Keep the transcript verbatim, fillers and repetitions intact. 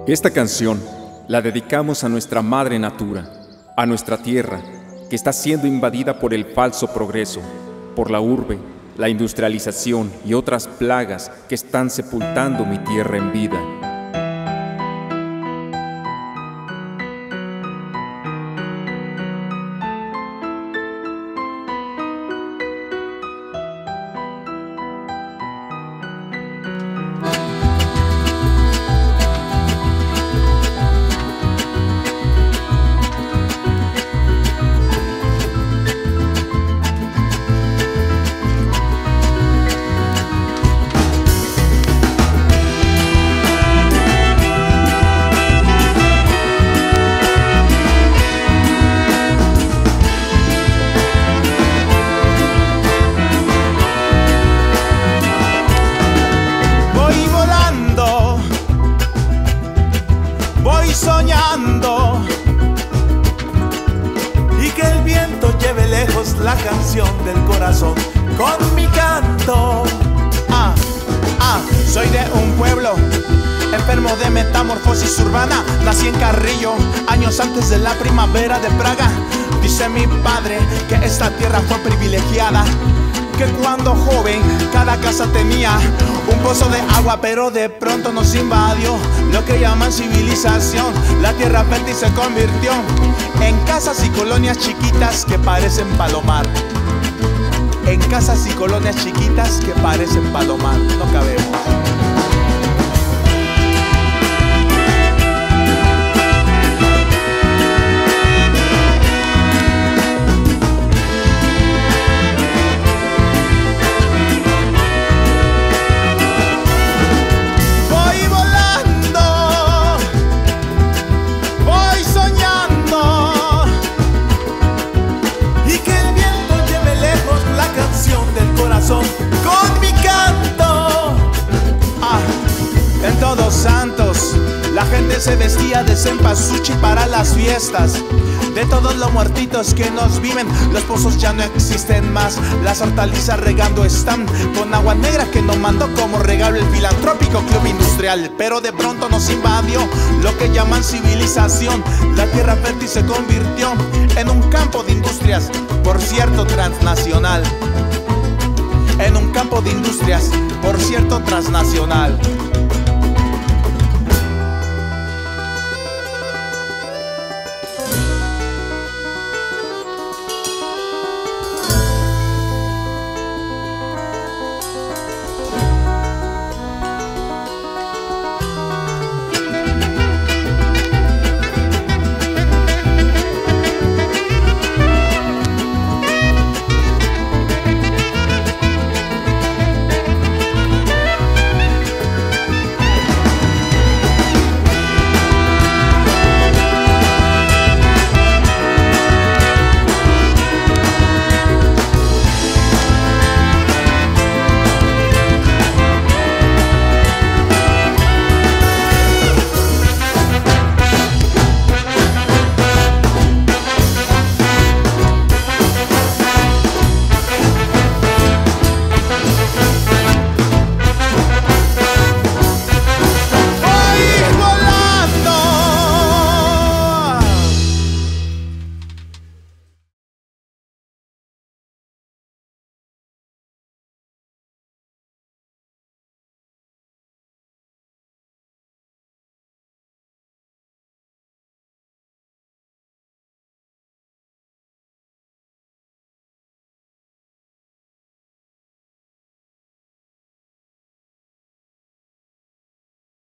Esta canción la dedicamos a nuestra madre natura, a nuestra tierra, que está siendo invadida por el falso progreso, por la urbe, la industrialización y otras plagas que están sepultando mi tierra en vida. Soñando y que el viento lleve lejos la canción del corazón con mi canto. Ah, ah, soy de un pueblo enfermo de metamorfosis urbana. Nací en Carrillo, años antes de la primavera de Praga. Dice mi padre que esta tierra fue privilegiada, que cuando joven cada casa tenía un pozo de agua, pero de pronto nos invadió lo que llaman civilización. La tierra fértil se convirtió en casas y colonias chiquitas que parecen palomar. En casas y colonias chiquitas que parecen palomar. No cabemos. Con mi canto. Ah, en Todos Santos la gente se vestía de cempasúchil para las fiestas. De todos los muertitos que nos viven, los pozos ya no existen más. Las hortalizas regando están con agua negra que nos mandó como regalo el filantrópico club industrial. Pero de pronto nos invadió lo que llaman civilización. La tierra fértil se convirtió en un campo de industrias, por cierto transnacional. En un campo de industrias, por cierto transnacional.